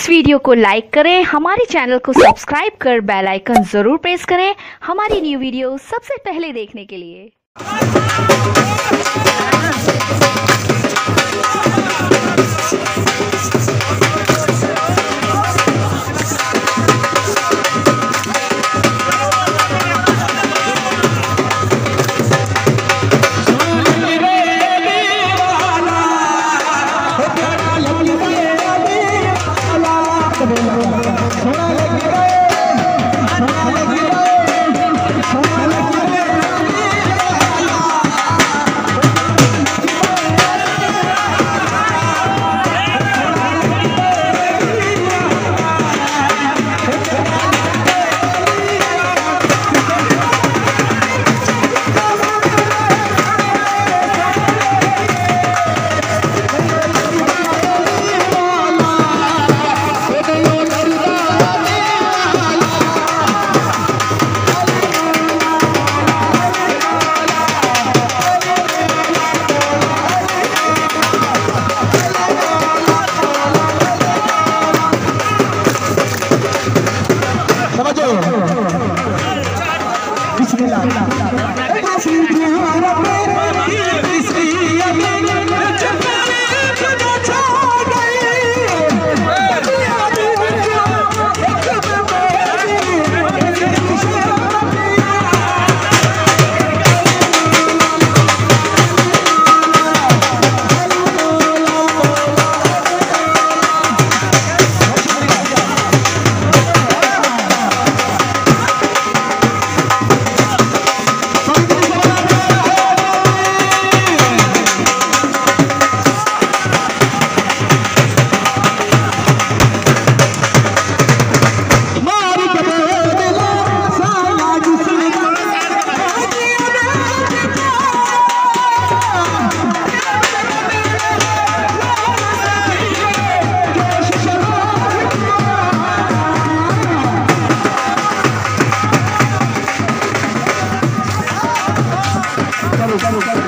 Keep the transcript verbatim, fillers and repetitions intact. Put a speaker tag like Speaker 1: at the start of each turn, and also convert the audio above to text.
Speaker 1: Video को लाइक करें, हमारे चैनल को सब्सक्राइब कर बेल आइकन जरूर प्रेस करें हमारी न्यू वीडियो सबसे पहले देखने के लिए।
Speaker 2: Go, go, go.